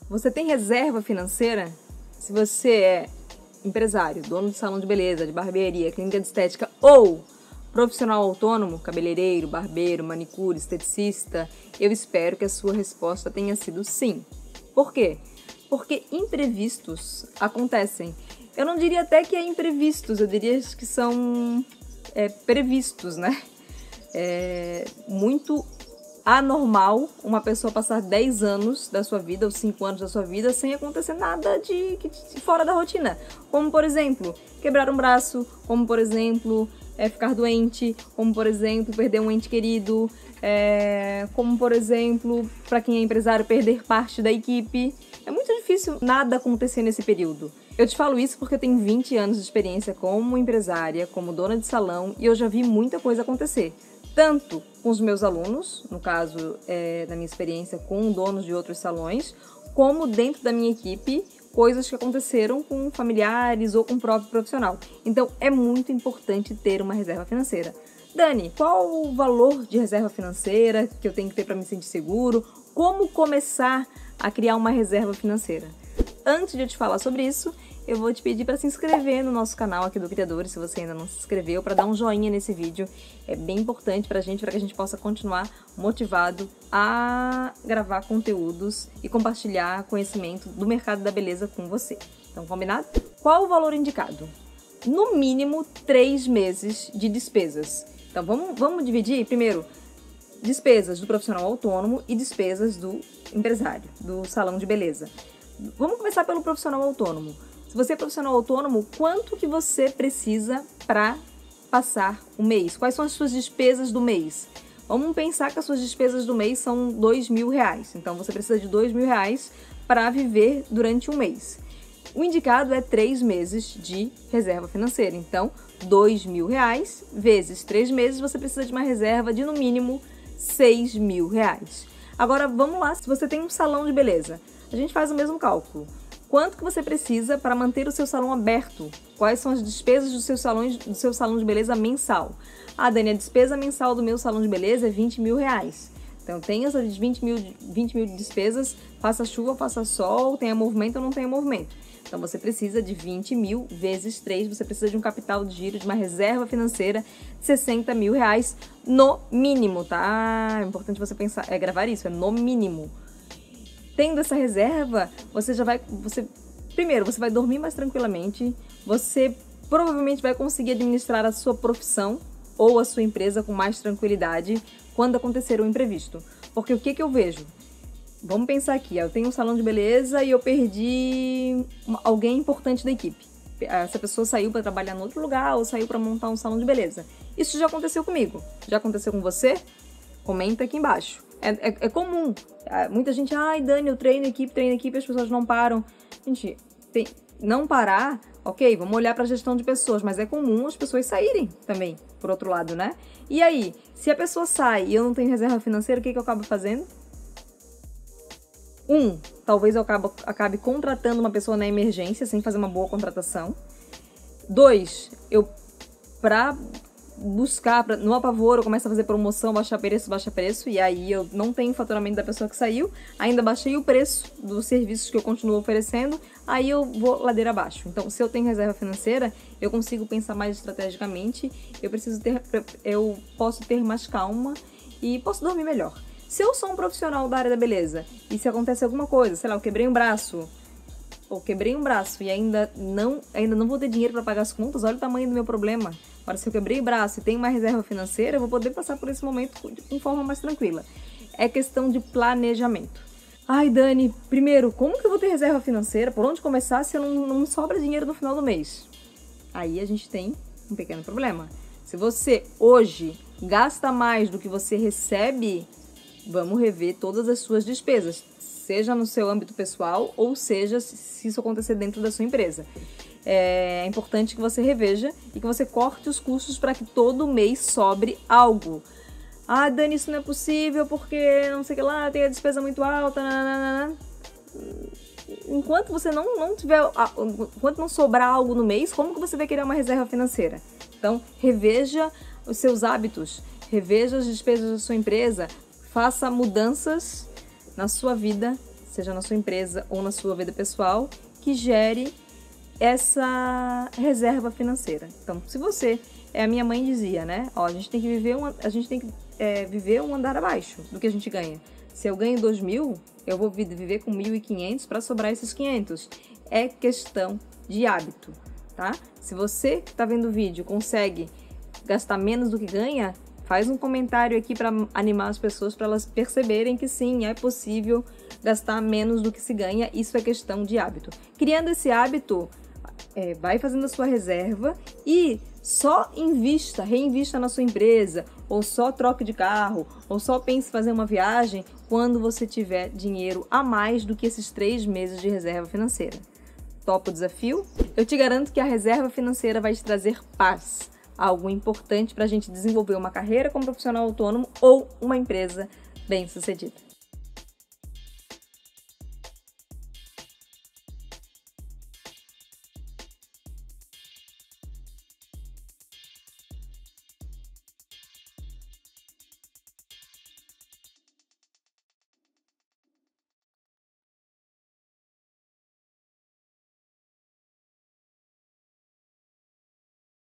Você tem reserva financeira? Se você é empresário, dono de salão de beleza, de barbearia, clínica de estética ou profissional autônomo, cabeleireiro, barbeiro, manicure, esteticista, eu espero que a sua resposta tenha sido sim. Por quê? Porque imprevistos acontecem. Eu não diria até que é imprevistos, eu diria que são previstos, né? É muito anormal uma pessoa passar 10 anos da sua vida ou 5 anos da sua vida sem acontecer nada de fora da rotina. Como, por exemplo, quebrar um braço, como, por exemplo, ficar doente, como, por exemplo, perder um ente querido, como, por exemplo, para quem é empresário, perder parte da equipe. É muito difícil nada acontecer nesse período. Eu te falo isso porque eu tenho 20 anos de experiência como empresária, como dona de salão, e eu já vi muita coisa acontecer. Tanto com os meus alunos, no caso da minha experiência com donos de outros salões, como dentro da minha equipe, coisas que aconteceram com familiares ou com o próprio profissional. Então, é muito importante ter uma reserva financeira. Dani, qual o valor de reserva financeira que eu tenho que ter para me sentir seguro? Como começar a criar uma reserva financeira? Antes de eu te falar sobre isso, eu vou te pedir para se inscrever no nosso canal aqui do Criadores, se você ainda não se inscreveu, para dar um joinha nesse vídeo. É bem importante para que a gente possa continuar motivado a gravar conteúdos e compartilhar conhecimento do mercado da beleza com você. Então, combinado? Qual o valor indicado? No mínimo 3 meses de despesas. Então, vamos dividir, primeiro, despesas do profissional autônomo e despesas do empresário, do salão de beleza. Vamos começar pelo profissional autônomo. Se você é profissional autônomo, quanto que você precisa para passar o mês? Quais são as suas despesas do mês? Vamos pensar que as suas despesas do mês são R$2.000. Então, você precisa de R$2.000 para viver durante um mês. O indicado é 3 meses de reserva financeira. Então, R$2.000 vezes 3 meses, você precisa de uma reserva de, no mínimo, R$6.000. Agora, vamos lá. Se você tem um salão de beleza, a gente faz o mesmo cálculo. Quanto que você precisa para manter o seu salão aberto? Quais são as despesas do seu salão de beleza mensal? Ah, Dani, a despesa mensal do meu salão de beleza é R$20.000. Então, tem essas 20 mil de despesas, faça chuva, faça sol, tenha movimento ou não tenha movimento. Então, você precisa de 20.000 vezes 3, você precisa de um capital de giro, de uma reserva financeira de R$60.000 no mínimo, tá? É importante você pensar, gravar isso, é no mínimo. Tendo essa reserva, primeiro, você vai dormir mais tranquilamente, você provavelmente vai conseguir administrar a sua profissão ou a sua empresa com mais tranquilidade quando acontecer um imprevisto. Porque o que eu vejo? Vamos pensar aqui, eu tenho um salão de beleza e eu perdi alguém importante da equipe. Essa pessoa saiu para trabalhar em outro lugar ou saiu para montar um salão de beleza. Isso já aconteceu comigo. Já aconteceu com você? Comenta aqui embaixo. É comum. Muita gente, ai, Dani, eu treino equipe, as pessoas não param. Gente, não parar, ok, vamos olhar para a gestão de pessoas, mas é comum as pessoas saírem também, por outro lado, né? E aí, se a pessoa sai e eu não tenho reserva financeira, o que eu acabo fazendo? Talvez eu acabe contratando uma pessoa na emergência, sem fazer uma boa contratação. 2, para buscar, no apavoro, eu começo a fazer promoção, baixar preço, e aí eu não tenho faturamento da pessoa que saiu, ainda baixei o preço dos serviços que eu continuo oferecendo, aí eu vou ladeira abaixo. Então, se eu tenho reserva financeira, eu consigo pensar mais estrategicamente, eu posso ter mais calma e posso dormir melhor. Se eu sou um profissional da área da beleza e se acontece alguma coisa, sei lá, eu quebrei um braço e ainda não vou ter dinheiro para pagar as contas, olha o tamanho do meu problema. Agora, se eu quebrei o braço e tenho uma reserva financeira, eu vou poder passar por esse momento de forma mais tranquila. É questão de planejamento. Ai, Dani, primeiro, como que eu vou ter reserva financeira? Por onde começar se eu não sobra dinheiro no final do mês? Aí a gente tem um pequeno problema. Se você hoje gasta mais do que você recebe, vamos rever todas as suas despesas, seja no seu âmbito pessoal ou seja se isso acontecer dentro da sua empresa. É importante que você reveja e que você corte os custos para que todo mês sobre algo. Ah, Dani, isso não é possível porque não sei o que lá, tem a despesa muito alta, nananana. Enquanto você enquanto não sobrar algo no mês, como que você vai criar uma reserva financeira? Então, reveja os seus hábitos, reveja as despesas da sua empresa, faça mudanças na sua vida seja na sua empresa ou na sua vida pessoal, que gere essa reserva financeira. Então, se você, a minha mãe dizia, né? Ó, a gente tem que viver um andar abaixo do que a gente ganha. Se eu ganho 2.000, eu vou viver com 1.500 para sobrar esses 500. É questão de hábito, tá? Se você que está vendo o vídeo consegue gastar menos do que ganha, faz um comentário aqui para animar as pessoas, para elas perceberem que sim, é possível gastar menos do que se ganha. Isso é questão de hábito. Criando esse hábito, vai fazendo a sua reserva e só reinvista na sua empresa, ou só troque de carro, ou só pense em fazer uma viagem quando você tiver dinheiro a mais do que esses 3 meses de reserva financeira. Topa o desafio? Eu te garanto que a reserva financeira vai te trazer paz. Algo importante para a gente desenvolver uma carreira como profissional autônomo ou uma empresa bem-sucedida.